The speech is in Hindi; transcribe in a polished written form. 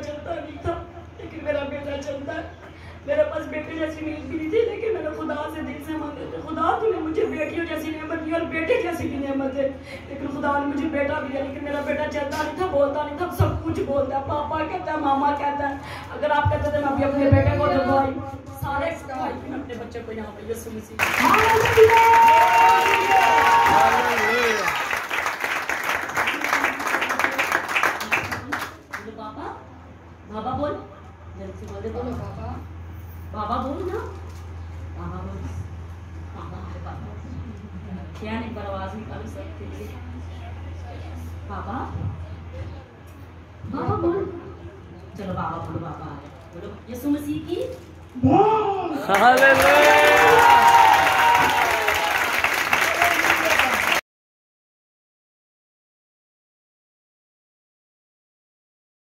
चलता नहीं था, लेकिन मेरा बेटा चलता है। मेरे पास बेटे जैसी नींद भी नहीं थी, लेकिन मैंने खुदा से दिल से मांगे थे, खुदा तूने मुझे बेटियों जैसी नेमत दी और बेटे जैसी भी नेमत है। लेकिन खुदा ने मुझे बेटा भी दिया, लेकिन मेरा बेटा चलता नहीं था, बोलता नहीं था, सब कुछ बोलता है, पापा कहता है, मामा कहता है। अगर आप कहते थे मैं भी अपने बेटे को दबाई, सारे भाई मैं अपने बच्चे को यहाँ पे यीशु मसीह बाबा बोल, जल्दी से बोल दे बाबा, बाबा बोल ना, बाबा बोल, बाबा बाबा क्या नहीं पर आवाज निकाल सकती है, बाबा बाबा बोल, चलो बाबा बोलो, बाबा बोलो, यीशु मसीह की